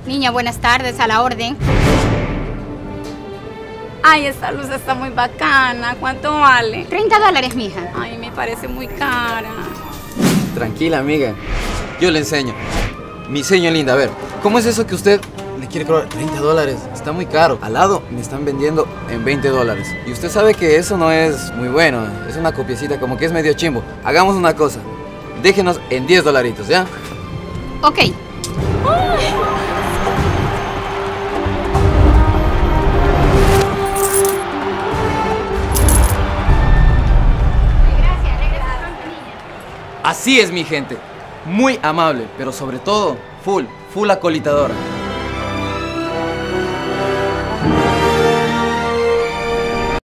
Niña, buenas tardes, a la orden. Ay, esta luz está muy bacana. ¿Cuánto vale? $30, mija. Ay, me parece muy cara. Tranquila, amiga. Yo le enseño. Mi señor linda, a ver, ¿cómo es eso que usted le quiere cobrar $30? Está muy caro. Al lado me están vendiendo en $20. Y usted sabe que eso no es muy bueno. Es una copiecita, como que es medio chimbo. Hagamos una cosa. Déjenos en $10, ¿ya? Ok. Así es, mi gente. Muy amable, pero sobre todo, full acolitadora.